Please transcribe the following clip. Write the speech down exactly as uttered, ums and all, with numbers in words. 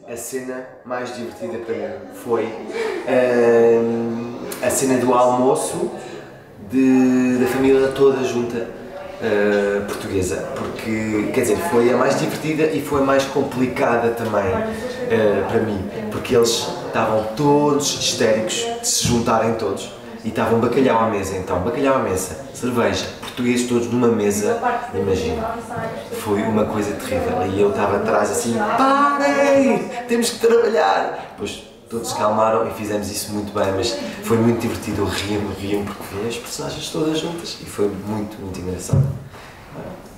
a cena mais divertida para mim foi uh, a cena do almoço de, da família toda junta uh, portuguesa, porque, quer dizer, foi a mais divertida e foi a mais complicada também uh, para mim, porque eles estavam todos histéricos de se juntarem todos e estavam bacalhau à mesa, então, bacalhau à mesa, cerveja, portugueses todos numa mesa, imagina, foi uma coisa terrível, e eu estava atrás assim, parem, temos que trabalhar, depois todos se calmaram e fizemos isso muito bem, mas foi muito divertido, eu ria-me, ria-me porque vi as personagens todas juntas e foi muito, muito engraçado.